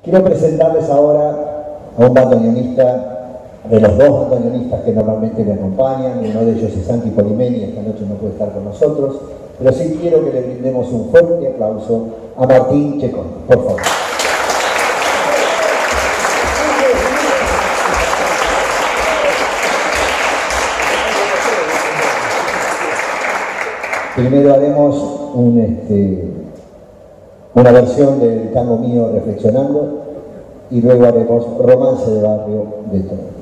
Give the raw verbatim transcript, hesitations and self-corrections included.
Quiero presentarles ahora a un bandoneonista, de los dos bandoneonistas que normalmente me acompañan. Uno de ellos es Santi Polimeni, esta noche no puede estar con nosotros, pero sí quiero que le brindemos un fuerte aplauso a Martín Checón, por favor. Primero haremos un, este, una versión del tango mío Reflexionando, y luego haremos Romance de Barrio de Todo.